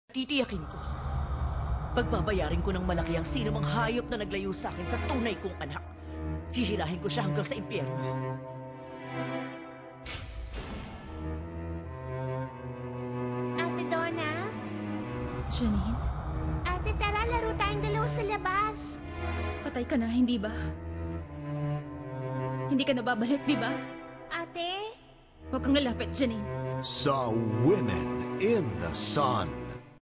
Titiyakin ko. Pagbabayarin ko ng malaki ang sino mang hayop na naglayo sa akin sa tunay kong anak. Hihilahin ko siya hanggang sa impyerno. Ate Donna? Janine, Ate, tara, laro tayong dalawa sa labas. patay ka na, hindi ba? Hindi ka na babalik, di ba? Ate? Huwag kang lalapit, Janine. Saw Women in the Sun.